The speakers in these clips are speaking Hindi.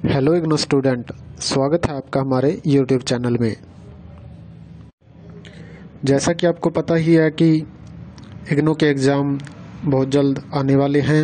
हेलो इग्नो स्टूडेंट, स्वागत है आपका हमारे यूट्यूब चैनल में। जैसा कि आपको पता ही है कि इग्नो के एग्ज़ाम बहुत जल्द आने वाले हैं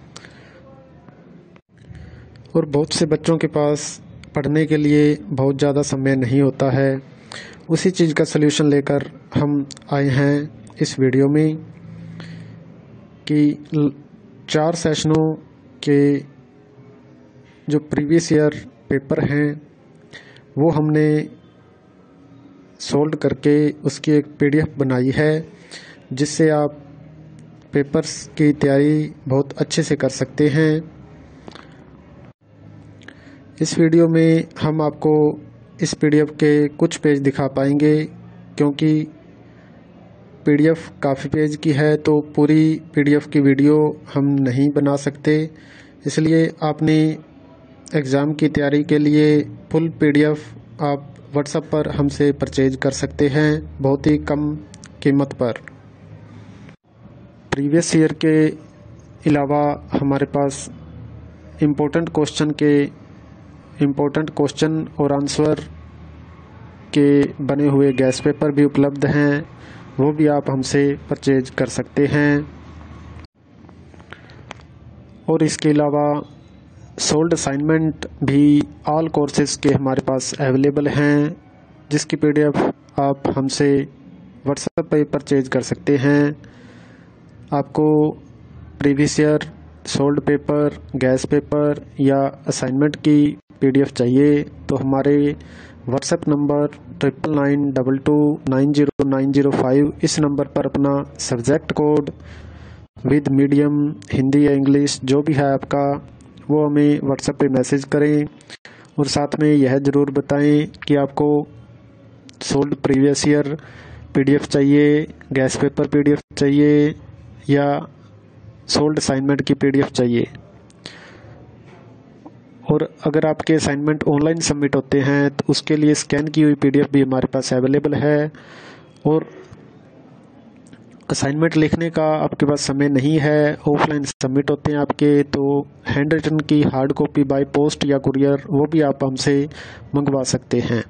और बहुत से बच्चों के पास पढ़ने के लिए बहुत ज़्यादा समय नहीं होता है। उसी चीज़ का सलूशन लेकर हम आए हैं इस वीडियो में कि 4 सेशनों के जो प्रीवियस ईयर पेपर हैं वो हमने सोल्व करके उसकी एक पीडीएफ बनाई है, जिससे आप पेपर्स की तैयारी बहुत अच्छे से कर सकते हैं। इस वीडियो में हम आपको इस पीडीएफ के कुछ पेज दिखा पाएंगे, क्योंकि पीडीएफ काफ़ी पेज की है तो पूरी पीडीएफ की वीडियो हम नहीं बना सकते। इसलिए आपने एग्ज़ाम की तैयारी के लिए फुल पीडीएफ आप व्हाट्सएप पर हमसे परचेज कर सकते हैं बहुत ही कम कीमत पर। प्रीवियस ईयर के अलावा हमारे पास इम्पोर्टेंट क्वेश्चन और आंसर के बने हुए गैस पेपर भी उपलब्ध हैं, वो भी आप हमसे परचेज कर सकते हैं। और इसके अलावा सोल्ड असाइनमेंट भी ऑल कोर्सेज के हमारे पास अवेलेबल हैं, जिसकी पीडीएफ आप हमसे व्हाट्सएप पर परचेज कर सकते हैं। आपको previous year solved paper, guess paper या असाइनमेंट की पीडीएफ चाहिए तो हमारे व्हाट्सएप नंबर 9922290905 इस नंबर पर अपना subject code with medium Hindi या इंग्लिश जो भी है आपका, वो हमें व्हाट्सएप पे मैसेज करें और साथ में यह ज़रूर बताएं कि आपको सोल्ड प्रीवियस ईयर पीडीएफ चाहिए, गैस पेपर पीडीएफ चाहिए या सोल्ड असाइनमेंट की पीडीएफ चाहिए। और अगर आपके असाइनमेंट ऑनलाइन सबमिट होते हैं तो उसके लिए स्कैन की हुई पीडीएफ भी हमारे पास अवेलेबल है। और असाइनमेंट लिखने का आपके पास समय नहीं है, ऑफलाइन सबमिट होते हैं आपके, तो हैंड रिटन की हार्ड कॉपी बाय पोस्ट या कुरियर वो भी आप हमसे मंगवा सकते हैं।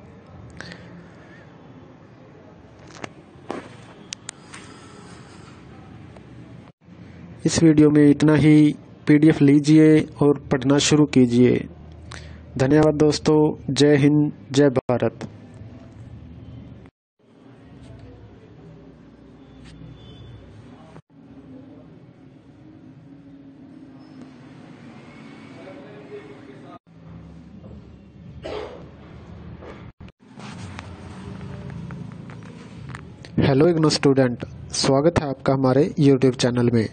इस वीडियो में इतना ही। पीडीएफ लीजिए और पढ़ना शुरू कीजिए। धन्यवाद दोस्तों। जय हिंद, जय भारत। हेलो इग्नो स्टूडेंट, स्वागत है आपका हमारे यूट्यूब चैनल में।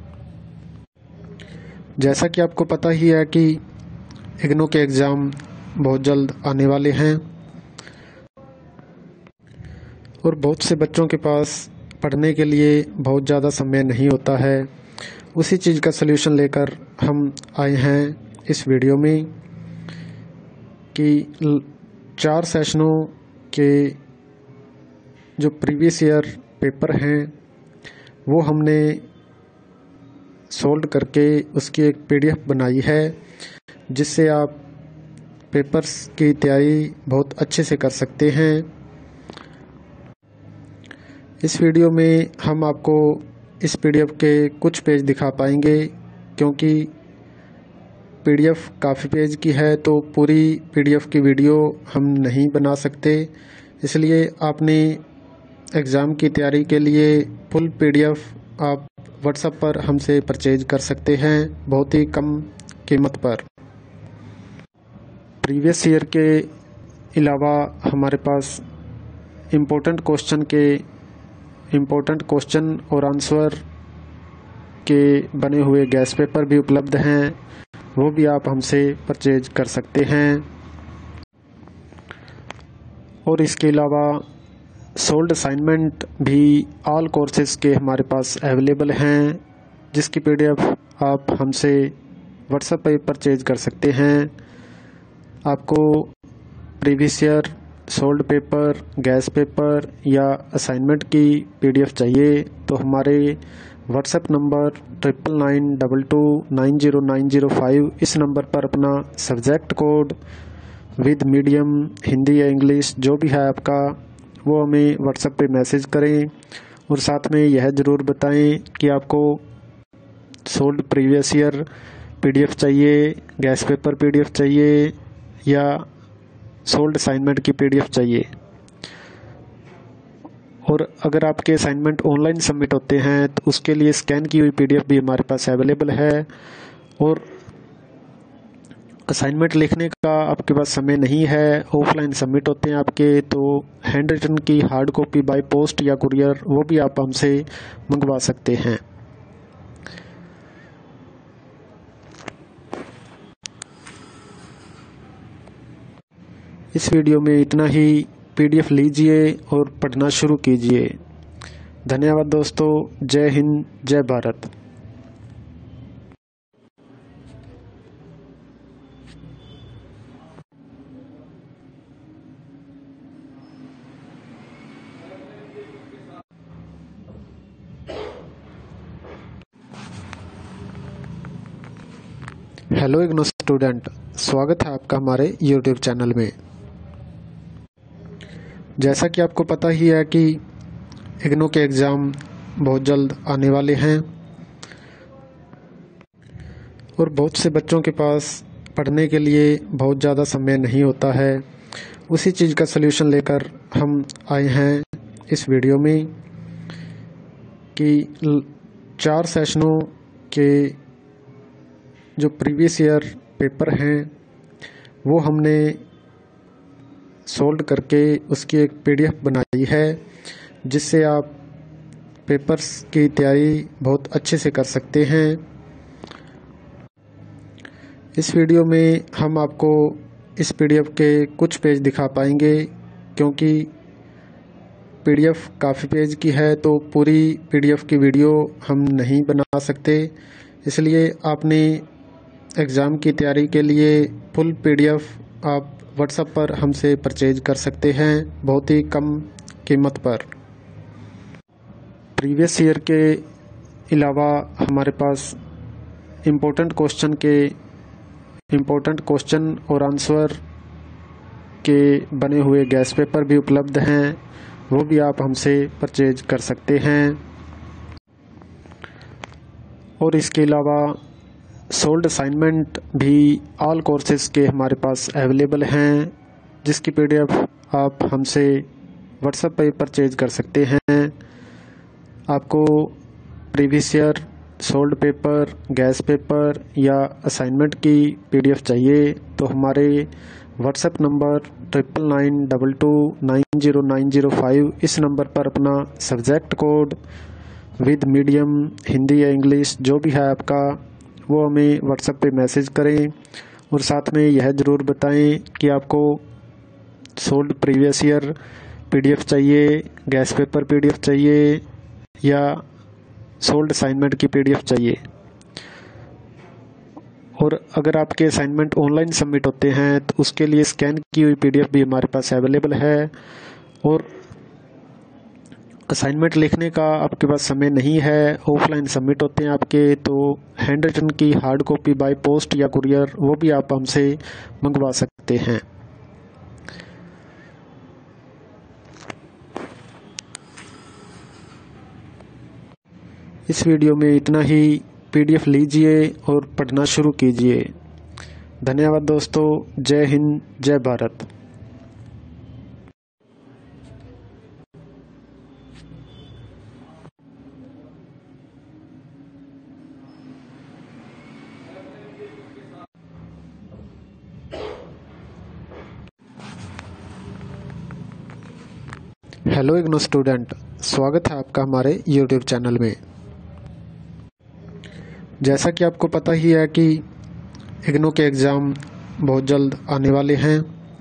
जैसा कि आपको पता ही है कि इग्नो के एग्ज़ाम बहुत जल्द आने वाले हैं और बहुत से बच्चों के पास पढ़ने के लिए बहुत ज़्यादा समय नहीं होता है। उसी चीज़ का सलूशन लेकर हम आए हैं इस वीडियो में कि 4 सेशनों के जो प्रीवियस ईयर पेपर हैं वो हमने सोल्व करके उसकी एक पीडीएफ बनाई है, जिससे आप पेपर्स की तैयारी बहुत अच्छे से कर सकते हैं। इस वीडियो में हम आपको इस पीडीएफ के कुछ पेज दिखा पाएंगे, क्योंकि पीडीएफ काफ़ी पेज की है तो पूरी पीडीएफ की वीडियो हम नहीं बना सकते। इसलिए आपने एग्ज़ाम की तैयारी के लिए फुल पीडीएफ आप व्हाट्सएप पर हमसे परचेज कर सकते हैं बहुत ही कम कीमत पर। प्रीवियस ईयर के अलावा हमारे पास इम्पोर्टेंट क्वेश्चन और आंसर के बने हुए गैस पेपर भी उपलब्ध हैं, वो भी आप हमसे परचेज कर सकते हैं। और इसके अलावा सोल्ड असाइनमेंट भी ऑल कोर्सेज के हमारे पास अवेलेबल हैं, जिसकी पीडीएफ आप हमसे व्हाट्सएप पर परचेज कर सकते हैं। आपको previous year solved paper, guess paper या असाइनमेंट की पीडीएफ चाहिए तो हमारे व्हाट्सएप नंबर 9992290905 इस नंबर पर अपना subject code with medium Hindi या इंग्लिश जो भी है आपका वो हमें व्हाट्सएप पे मैसेज करें और साथ में यह ज़रूर बताएं कि आपको सोल्ड प्रीवियस ईयर पीडीएफ चाहिए, गैस पेपर पीडीएफ चाहिए या सोल्ड असाइनमेंट की पीडीएफ चाहिए। और अगर आपके असाइनमेंट ऑनलाइन सबमिट होते हैं तो उसके लिए स्कैन की हुई पीडीएफ भी हमारे पास अवेलेबल है। और असाइनमेंट लिखने का आपके पास समय नहीं है, ऑफलाइन सबमिट होते हैं आपके, तो हैंड रिटन की हार्ड कॉपी बाय पोस्ट या कुरियर वो भी आप हमसे मंगवा सकते हैं। इस वीडियो में इतना ही। पीडीएफ लीजिए और पढ़ना शुरू कीजिए। धन्यवाद दोस्तों। जय हिंद, जय भारत। हेलो इग्नो स्टूडेंट, स्वागत है आपका हमारे यूट्यूब चैनल में। जैसा कि आपको पता ही है कि इग्नो के एग्ज़ाम बहुत जल्द आने वाले हैं और बहुत से बच्चों के पास पढ़ने के लिए बहुत ज़्यादा समय नहीं होता है। उसी चीज़ का सलूशन लेकर हम आए हैं इस वीडियो में कि 4 सेशनों के जो प्रीवियस ईयर पेपर हैं वो हमने सोल्ड करके उसकी एक पीडीएफ बनाई है जिससे आप पेपर्स की तैयारी बहुत अच्छे से कर सकते हैं। इस वीडियो में हम आपको इस पीडीएफ के कुछ पेज दिखा पाएंगे क्योंकि पीडीएफ काफ़ी पेज की है तो पूरी पीडीएफ की वीडियो हम नहीं बना सकते। इसलिए आपने एग्ज़ाम की तैयारी के लिए फुल पीडीएफ आप व्हाट्सएप पर हमसे परचेज कर सकते हैं बहुत ही कम कीमत पर। प्रीवियस ईयर के अलावा हमारे पास इम्पोर्टेंट क्वेश्चन और आंसर के बने हुए गैस पेपर भी उपलब्ध हैं, वो भी आप हमसे परचेज कर सकते हैं। और इसके अलावा सोल्ड असाइनमेंट भी ऑल कोर्सेज के हमारे पास अवेलेबल हैं जिसकी पीडीएफ आप हमसे व्हाट्सएप पर परचेज कर सकते हैं। आपको previous year solved paper, guess paper या असाइनमेंट की पीडीएफ चाहिए तो हमारे व्हाट्सएप नंबर 9992290905 इस नंबर पर अपना subject code with medium Hindi या इंग्लिश जो भी है आपका वो हमें व्हाट्सएप पे मैसेज करें और साथ में यह ज़रूर बताएं कि आपको सोल्ड प्रीवियस ईयर पीडीएफ चाहिए, गैस पेपर पीडीएफ चाहिए या सोल्ड असाइनमेंट की पीडीएफ चाहिए। और अगर आपके असाइनमेंट ऑनलाइन सबमिट होते हैं तो उसके लिए स्कैन की हुई पीडीएफ भी हमारे पास अवेलेबल है। और असाइनमेंट लिखने का आपके पास समय नहीं है, ऑफलाइन सबमिट होते हैं आपके, तो हैंड रिटन की हार्ड कॉपी बाय पोस्ट या कुरियर वो भी आप हमसे मंगवा सकते हैं। इस वीडियो में इतना ही। पीडीएफ लीजिए और पढ़ना शुरू कीजिए। धन्यवाद दोस्तों। जय हिंद, जय भारत। हेलो इग्नो स्टूडेंट, स्वागत है आपका हमारे यूट्यूब चैनल में। जैसा कि आपको पता ही है कि इग्नो के एग्ज़ाम बहुत जल्द आने वाले हैं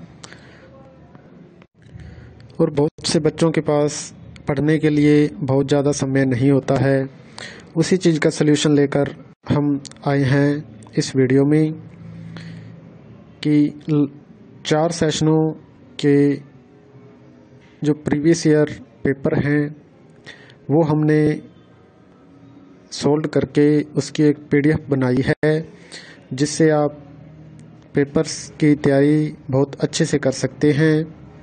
और बहुत से बच्चों के पास पढ़ने के लिए बहुत ज़्यादा समय नहीं होता है। उसी चीज़ का सलूशन लेकर हम आए हैं इस वीडियो में कि 4 सेशनों के जो प्रीवियस ईयर पेपर हैं वो हमने सोल्व करके उसकी एक पीडीएफ बनाई है, जिससे आप पेपर्स की तैयारी बहुत अच्छे से कर सकते हैं।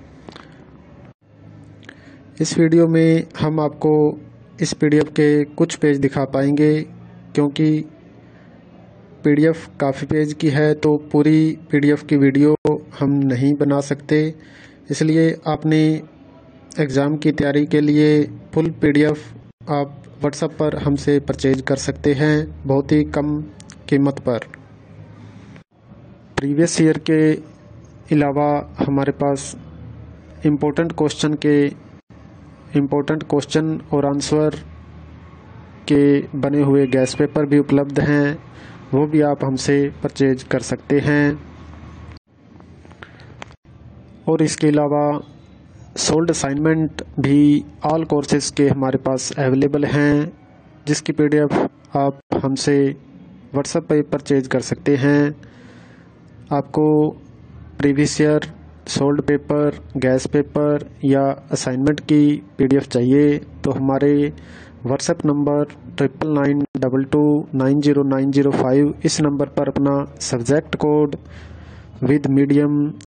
इस वीडियो में हम आपको इस पीडीएफ के कुछ पेज दिखा पाएंगे, क्योंकि पीडीएफ काफ़ी पेज की है तो पूरी पीडीएफ की वीडियो हम नहीं बना सकते। इसलिए आपने एग्ज़ाम की तैयारी के लिए फुल पीडीएफ आप व्हाट्सएप पर हमसे परचेज कर सकते हैं बहुत ही कम कीमत पर। प्रीवियस ईयर के अलावा हमारे पास इम्पोर्टेंट क्वेश्चन और आंसर के बने हुए गैस पेपर भी उपलब्ध हैं, वो भी आप हमसे परचेज कर सकते हैं। और इसके अलावा सोल्ड असाइनमेंट भी ऑल कोर्सेज के हमारे पास अवेलेबल हैं, जिसकी पीडीएफ आप हमसे व्हाट्सएप पर परचेज कर सकते हैं। आपको previous year solved paper, guess paper या असाइनमेंट की पीडीएफ चाहिए तो हमारे व्हाट्सएप नंबर 9992290905 इस नंबर पर अपना सब्जेक्ट कोड विद मीडियम